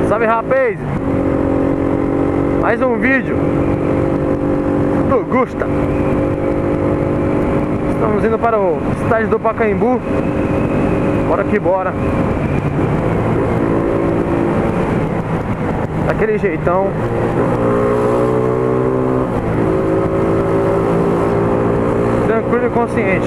Salve, rapaz! Mais um vídeo do Gusta. Estamos indo para o estádio do Pacaembu. Bora que bora. Daquele jeitão. Tranquilo e consciente.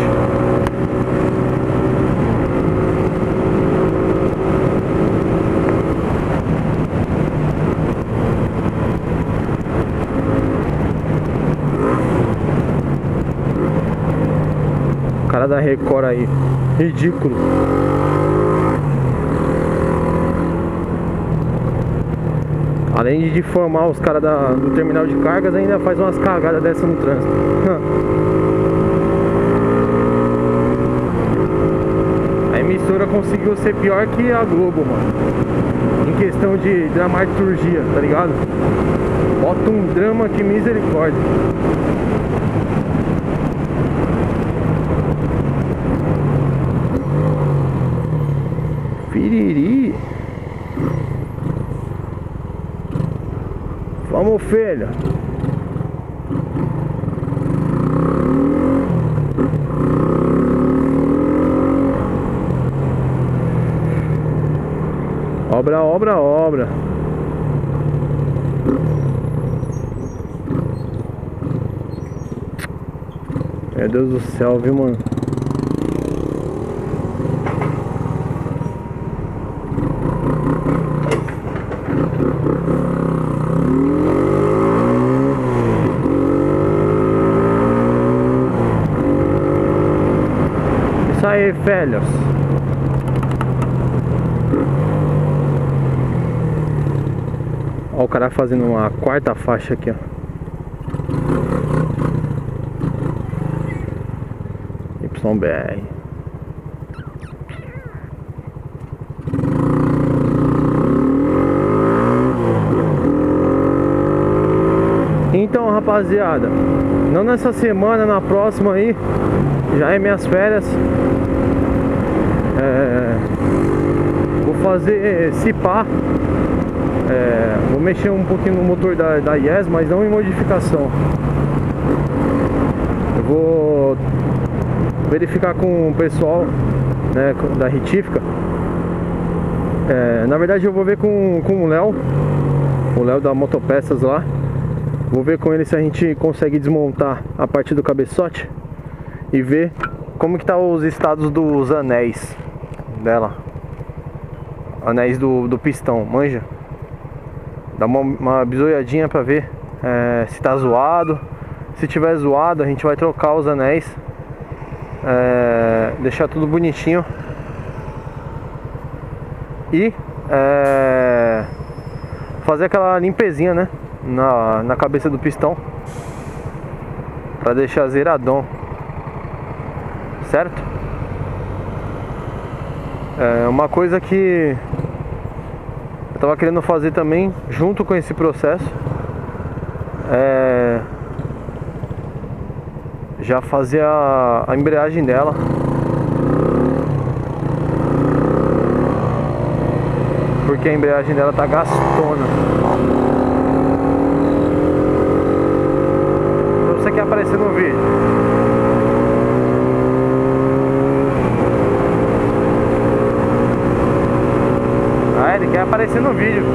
O cara da Record aí, ridículo. Além de difamar os caras do terminal de cargas, ainda faz umas cagadas dessa no trânsito. A emissora conseguiu ser pior que a Globo, mano, em questão de dramaturgia, tá ligado? Bota um drama que misericórdia. Piriri. Vamos, filho. Obra, obra, obra. Meu Deus do céu, viu, mano? Isso aí, velhos. Ó, o cara fazendo uma quarta faixa aqui, ó. YBR. Então, rapaziada, não nessa semana, na próxima aí, já é minhas férias. Vou fazer cipar. Vou mexer um pouquinho no motor da Yes, mas não em modificação. Eu vou verificar com o pessoal, né, da retífica. Na verdade eu vou ver com o Léo da Motopeças lá. Vou ver com ele se a gente consegue desmontar a parte do cabeçote e ver como que tá os estados dos anéis dela. Anéis do pistão, manja? Dá uma bisoiadinha pra ver se tá zoado. Se tiver zoado, a gente vai trocar os anéis, deixar tudo bonitinho e fazer aquela limpezinha, né, na cabeça do pistão, pra deixar zeradão, certo? Uma coisa que eu tava querendo fazer também, junto com esse processo, já fazer a embreagem dela. Porque a embreagem dela tá gastona. Então você quer aparecer no vídeo. Ele quer aparecer no vídeo.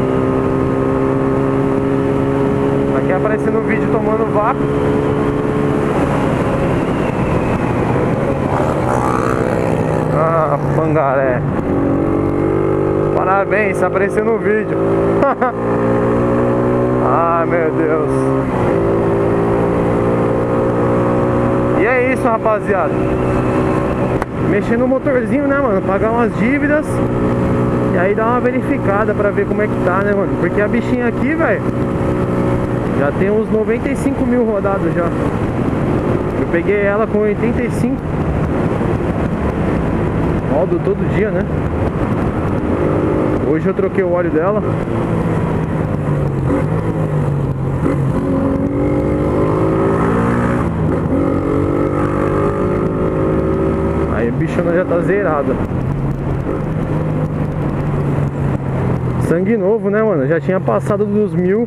Ele quer aparecer no vídeo tomando vácuo. Ah, pangaré. Parabéns, tá aparecendo no vídeo. Ai, meu Deus. E é isso, rapaziada. Mexer no motorzinho, né, mano? Pagar umas dívidas. E aí dá uma verificada pra ver como é que tá, né, mano? Porque a bichinha aqui, velho, já tem uns 95 mil rodados já. Eu peguei ela com 85. Rodo todo dia, né? Hoje eu troquei o óleo dela. Aí a bichona já tá zerada. Sangue novo, né, mano? Já tinha passado dos 1000.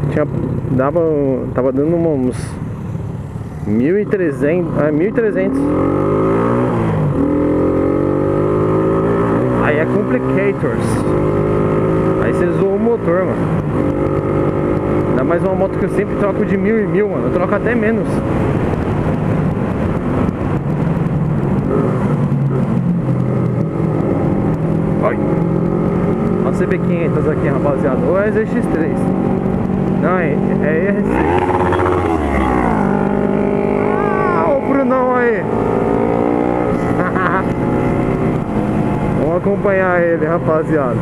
Tava dando uns 1.300. 1.300. Aí é complicators. Aí você zoou o motor, mano. Ainda mais uma moto que eu sempre troco de 1000 em 1000, mano. Eu troco até menos. Ai. Ó, CB500 aqui, rapaziada. Ou é ZX3. Não, é ERC. Ah, o Brunão aí. Vamos acompanhar ele, rapaziada.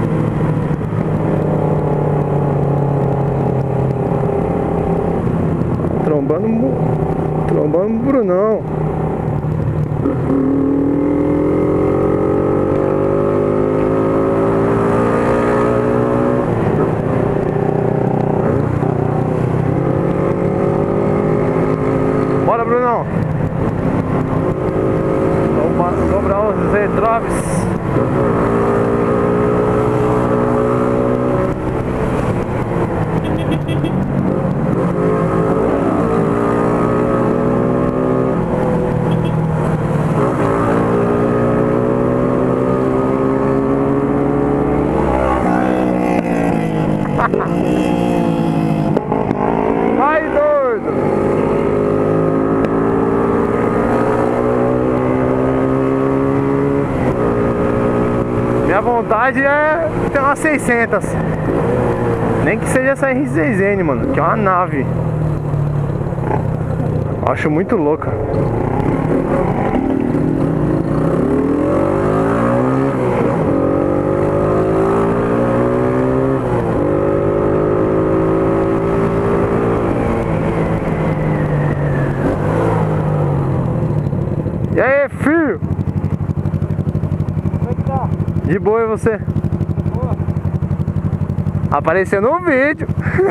Trombando o Brunão. Bora, Brunão. Vamos dobrar os Z-Drops. Vai, doido! Minha vontade é ter uma 600. Nem que seja essa R6N, mano, que é uma nave. Acho muito louca. E aí, filho? Como é que tá? De boa, e você? Boa. Apareceu no vídeo.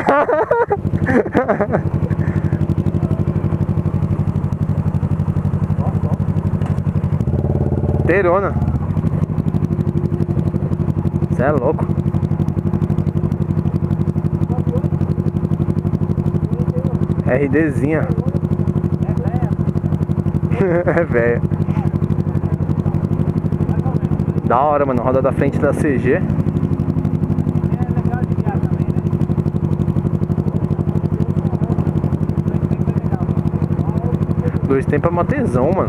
Terona. Você é louco. RDzinha. É velha. Da hora, mano. Roda da frente da CG. É legal de guiar também, né? Dois tempos é uma tesão, mano.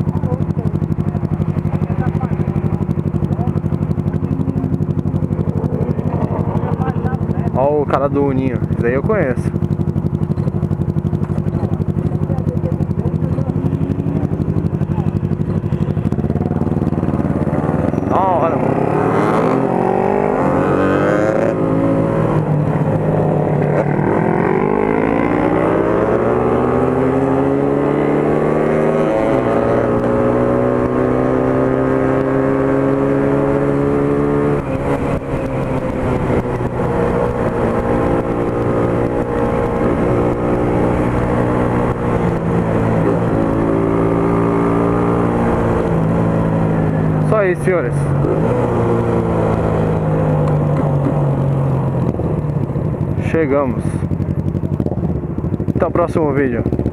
Ó o cara do Uninho. Isso aí eu conheço. Da hora, mano. Só isso, senhores. Chegamos. Até o próximo vídeo.